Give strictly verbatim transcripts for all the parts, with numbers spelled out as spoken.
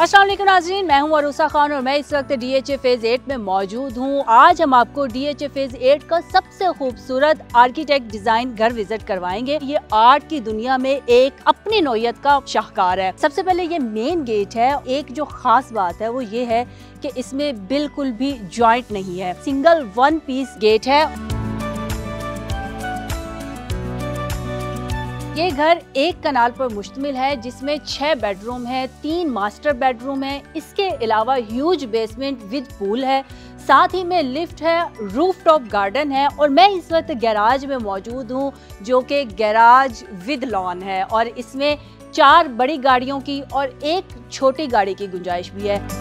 अस्सलाम वालेकुम नाज़रीन, मैं हूं अरूसा खान और मैं इस वक्त D H A phase eight में मौजूद हूं। आज हम आपको D H A phase eight का सबसे खूबसूरत आर्किटेक्ट डिज़ाइन घर विजिट करवाएंगे। ये आर्ट की दुनिया में एक अपनी नौयत का शाहकार है। सबसे पहले ये मेन गेट है। एक जो खास बात है वो ये है कि इसमें बिल्कुल भी जॉइंट नहीं है, सिंगल वन पीस गेट है। ये घर एक कनाल पर मुश्तमिल है जिसमें छह बेडरूम है, तीन मास्टर बेडरूम है। इसके अलावा ह्यूज बेसमेंट विद पूल है, साथ ही में लिफ्ट है, रूफ टॉप गार्डन है और मैं इस वक्त गैराज में मौजूद हूँ जो कि गैराज विद लॉन है और इसमें चार बड़ी गाड़ियों की और एक छोटी गाड़ी की गुंजाइश भी है।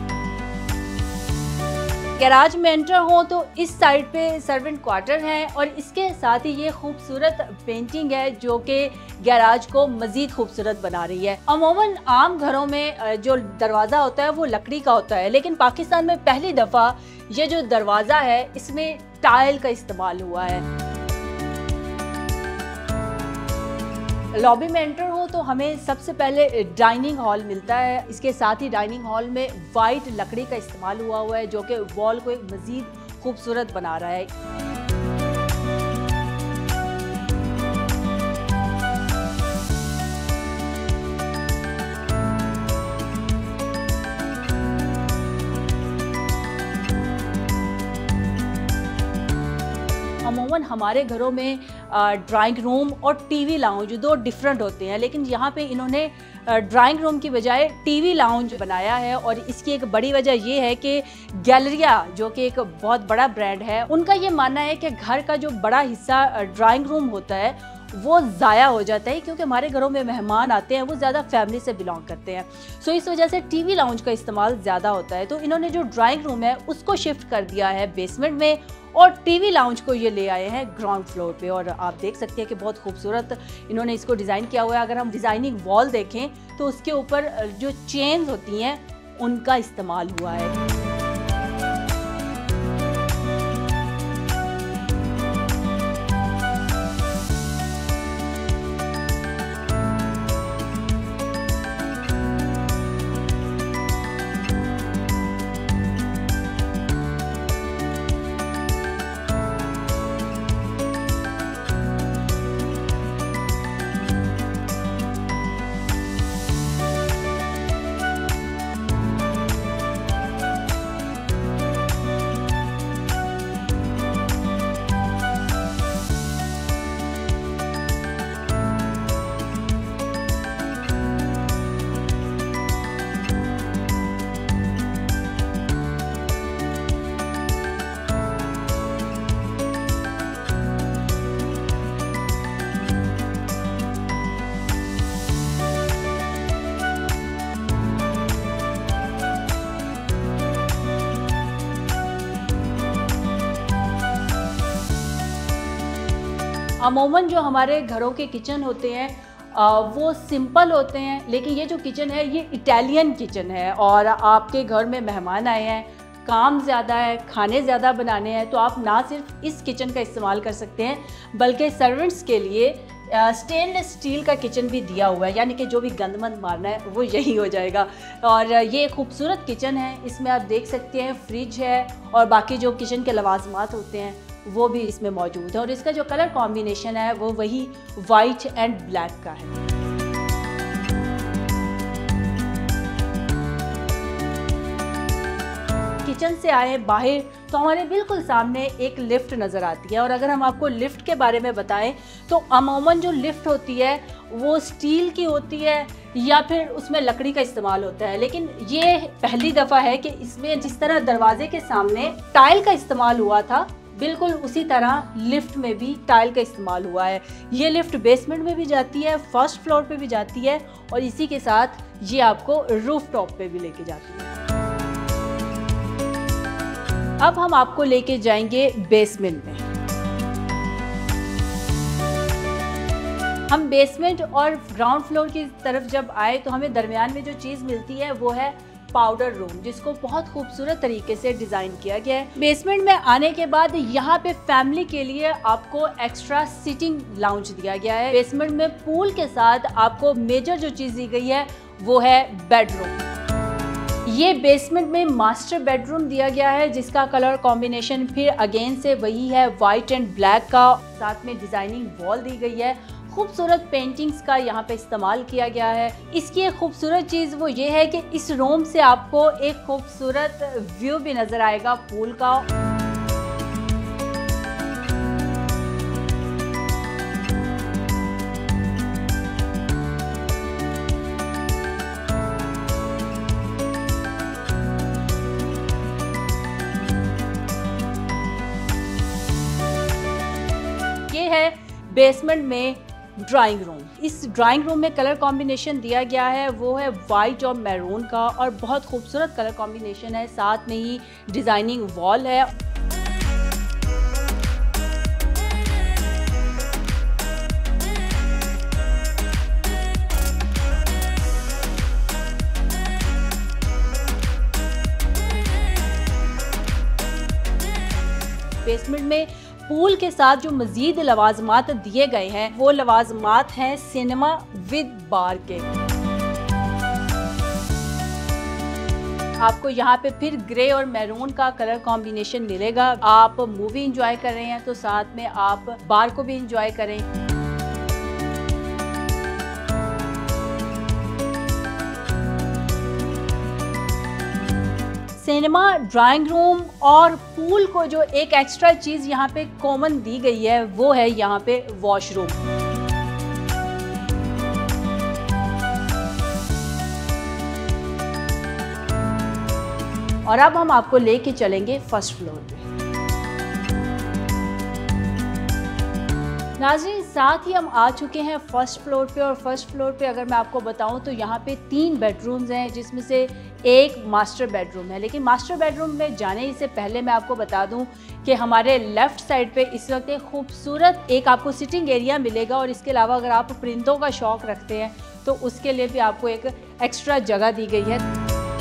गैराज में एंटर हो तो इस साइड पे सर्वेंट क्वार्टर है और इसके साथ ही ये खूबसूरत पेंटिंग है जो कि गैराज को मजीद खूबसूरत बना रही है। अमूमन आम घरों में जो दरवाज़ा होता है वो लकड़ी का होता है, लेकिन पाकिस्तान में पहली दफ़ा ये जो दरवाज़ा है इसमें टाइल का इस्तेमाल हुआ है। लॉबी में एंटर हो तो हमें सबसे पहले डाइनिंग हॉल मिलता है। इसके साथ ही डाइनिंग हॉल में वाइट लकड़ी का इस्तेमाल हुआ हुआ है जो कि वॉल को एक मज़ीद खूबसूरत बना रहा है। अमूमन हमारे घरों में ड्राइंग रूम और टीवी लाउंज दो डिफरेंट होते हैं, लेकिन यहाँ पे इन्होंने ड्राइंग रूम की बजाय टीवी लाउंज बनाया है और इसकी एक बड़ी वजह ये है कि गैलरिया जो कि एक बहुत बड़ा ब्रांड है, उनका ये मानना है कि घर का जो बड़ा हिस्सा ड्राइंग रूम होता है वो ज़ाया हो जाता है, क्योंकि हमारे घरों में मेहमान आते हैं वो ज़्यादा फैमिली से बिलोंग करते हैं। सो इस वजह से टीवी लाउंज का इस्तेमाल ज़्यादा होता है। तो इन्होंने जो ड्राइंग रूम है उसको शिफ्ट कर दिया है बेसमेंट में और टीवी लाउंज को ये ले आए हैं ग्राउंड फ्लोर पे और आप देख सकते हैं कि बहुत खूबसूरत इन्होंने इसको डिज़ाइन किया हुआ है। अगर हम डिज़ाइनिंग वॉल देखें तो उसके ऊपर जो चेन्स होती हैं उनका इस्तेमाल हुआ है। अमूमन जो हमारे घरों के किचन होते हैं वो सिंपल होते हैं, लेकिन ये जो किचन है ये इटालियन किचन है और आपके घर में मेहमान आए हैं, काम ज़्यादा है, खाने ज़्यादा बनाने हैं, तो आप ना सिर्फ इस किचन का इस्तेमाल कर सकते हैं बल्कि सर्वेंट्स के लिए स्टेनलेस स्टील का किचन भी दिया हुआ है, यानी कि जो भी गंदमंद मारना है वो यही हो जाएगा। और ये खूबसूरत किचन है, इसमें आप देख सकते हैं फ्रिज है और बाकी जो किचन के लवाजमात होते हैं वो भी इसमें मौजूद है और इसका जो कलर कॉम्बिनेशन है वो वही वाइट एंड ब्लैक का है। किचन से आए बाहर तो हमारे बिल्कुल सामने एक लिफ्ट नज़र आती है और अगर हम आपको लिफ्ट के बारे में बताएं तो अमूमन जो लिफ्ट होती है वो स्टील की होती है या फिर उसमें लकड़ी का इस्तेमाल होता है, लेकिन ये पहली दफ़ा है कि इसमें जिस तरह दरवाजे के सामने टाइल का इस्तेमाल हुआ था बिल्कुल उसी तरह लिफ्ट में भी टाइल का इस्तेमाल हुआ है। ये लिफ्ट बेसमेंट में भी जाती है, फर्स्ट फ्लोर पे भी जाती है और इसी के साथ ये आपको रूफ टॉप पे भी लेके जाती है। अब हम आपको लेके जाएंगे बेसमेंट में। हम बेसमेंट और ग्राउंड फ्लोर की तरफ जब आए तो हमें दरमियान में जो चीज़ मिलती है वो है पाउडर रूम, जिसको बहुत खूबसूरत तरीके से डिज़ाइन किया गया है। बेसमेंट में आने के बाद यहाँ पे फैमिली के लिए आपको एक्स्ट्रा सिटिंग लाउंज दिया गया है। बेसमेंट में पूल के साथ आपको मेजर जो चीज़ दी गई है वो है बेडरूम। ये बेसमेंट में मास्टर बेडरूम दिया गया है, जिसका कलर कॉम्बिनेशन फिर अगेन से वही है, वाइट एंड ब्लैक का। साथ में डिजाइनिंग वॉल दी गई है, खूबसूरत पेंटिंग्स का यहाँ पे इस्तेमाल किया गया है। इसकी एक खूबसूरत चीज़ वो ये है कि इस रूम से आपको एक खूबसूरत व्यू भी नज़र आएगा पूल का। ये है बेसमेंट में ड्राइंग रूम। इस ड्राइंग रूम में कलर कॉम्बिनेशन दिया गया है वो है वाइट और मैरून का, और बहुत खूबसूरत कलर कॉम्बिनेशन है। साथ में ही डिजाइनिंग वॉल है। बेसमेंट में पूल के साथ जो मजीद लवाजमात दिए गए हैं वो लवाजमात हैं सिनेमा विद बार के। आपको यहाँ पे फिर ग्रे और मैरून का कलर कॉम्बिनेशन मिलेगा। आप मूवी एंजॉय कर रहे हैं तो साथ में आप बार को भी एंजॉय करें। सिनेमा, ड्राइंग रूम और पूल को जो एक एक्स्ट्रा चीज़ यहाँ पे कॉमन दी गई है वो है यहाँ पे वॉशरूम। और अब हम आपको लेके चलेंगे फर्स्ट फ्लोर पे। नाज़रीन, साथ ही हम आ चुके हैं फर्स्ट फ्लोर पे, और फर्स्ट फ्लोर पे अगर मैं आपको बताऊं तो यहाँ पे तीन बेडरूम्स हैं, जिसमें से एक मास्टर बेडरूम है। लेकिन मास्टर बेडरूम में जाने से पहले मैं आपको बता दूं कि हमारे लेफ़्ट साइड पे इस वक्त एक खूबसूरत एक आपको सिटिंग एरिया मिलेगा, और इसके अलावा अगर आप परिंदों का शौक़ रखते हैं तो उसके लिए भी आपको एक एक्स्ट्रा जगह दी गई है।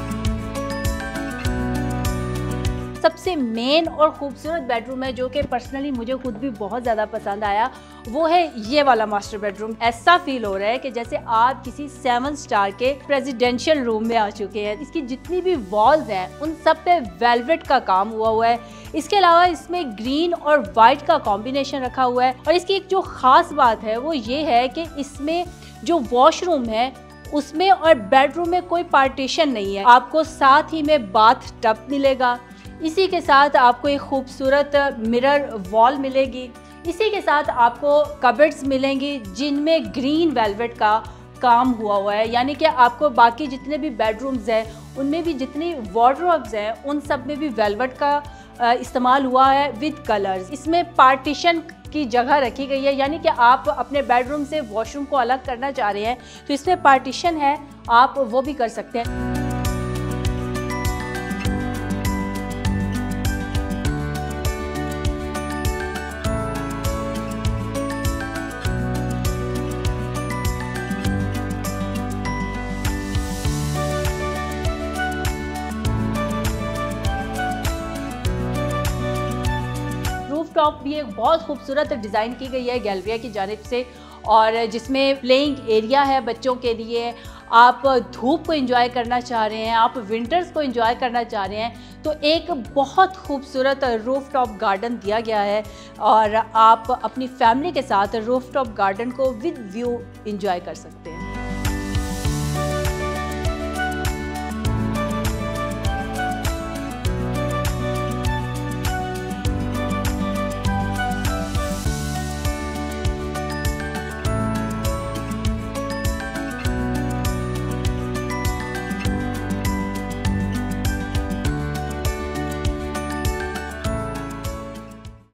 सबसे मेन और ख़ूबसूरत बेडरूम है जो कि पर्सनली मुझे खुद भी बहुत ज़्यादा पसंद आया, वो है ये वाला मास्टर बेडरूम। ऐसा फील हो रहा है कि जैसे आप किसी सेवन स्टार के प्रेसिडेंशियल रूम में आ चुके हैं। इसकी जितनी भी वॉल्स हैं उन सब पे वेलवेट का काम हुआ हुआ है। इसके अलावा इसमें ग्रीन और वाइट का कॉम्बिनेशन रखा हुआ है। और इसकी एक जो ख़ास बात है वो ये है कि इसमें जो वॉशरूम है उसमें और बेडरूम में कोई पार्टीशन नहीं है। आपको साथ ही में बाथ टब मिलेगा, इसी के साथ आपको एक खूबसूरत मिरर वॉल मिलेगी, इसी के साथ आपको कबर्ड्स मिलेंगी जिनमें ग्रीन वेलवेट का काम हुआ हुआ है। यानी कि आपको बाकी जितने भी बेडरूम्स हैं उनमें भी जितनी वार्डरोब्स हैं उन सब में भी वेलवेट का इस्तेमाल हुआ है विद कलर्स। इसमें पार्टीशन की जगह रखी गई है, यानी कि आप अपने बेडरूम से वॉशरूम को अलग करना चाह रहे हैं तो इसमें पार्टीशन है, आप वो भी कर सकते हैं। टॉप भी एक बहुत खूबसूरत डिज़ाइन की गई है गैलरिया की जानिब से, और जिसमें प्लेइंग एरिया है बच्चों के लिए। आप धूप को एंजॉय करना चाह रहे हैं, आप विंटर्स को एंजॉय करना चाह रहे हैं तो एक बहुत खूबसूरत रूफ टॉप गार्डन दिया गया है, और आप अपनी फैमिली के साथ रूफ टॉप गार्डन को विद व्यू एंजॉय कर सकते हैं।